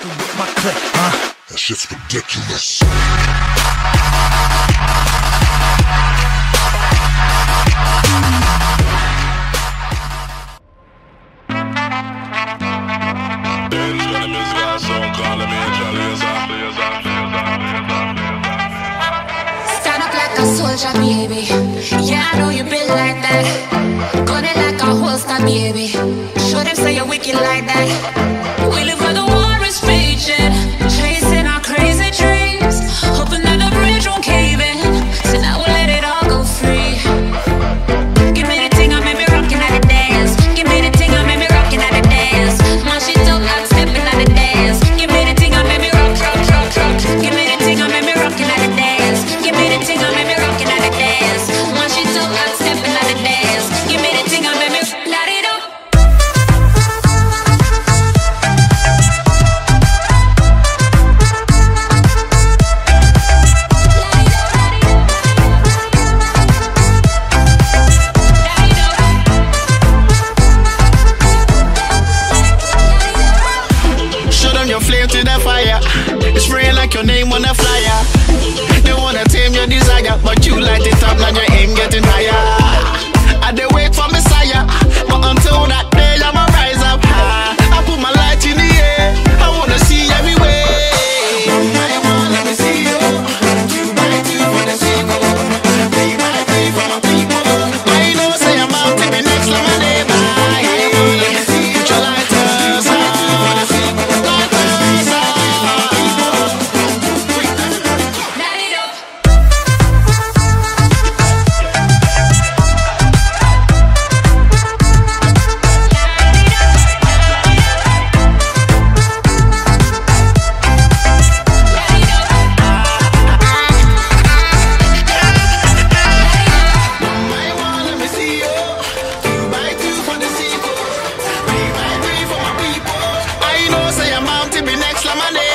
with my click, huh? That shit's ridiculous. Stand up like a soldier, baby. Yeah, I know you built like that. Gun it like a holster, baby. Show them say you're wicked like that. We live where the war is raging, chasing our crazy dreams, hoping that the bridge won't cave in. So now we'll let it all go free. Give me the thing, I made me rockin' at the dance. Give me the thing, I made me rockin' at the dance. My shit up, I'm stepping at the dance. Give me the thing, I made me rock, rock, rock, rock. Give me the thing, I made me rockin' at the dance. Give me the thing, I made me rockin' at the dance. My shit up, I'm stepping at the dance. Give me the thing, I made me light it up. Flame to the fire, it's spraying like your name on a flyer. They wanna tame your desire, but you light it up, now your aim getting higher. I dey wait for Messiah, but until that day I'ma rise up high. I put my light in the air, I wanna see everywhere. I want, let me see you. 2 by 2 for the sequel, 3 by 3 for my people. I know say I'm out to be next like my neighbor. I want, let me see you. Put your lighters on. Next,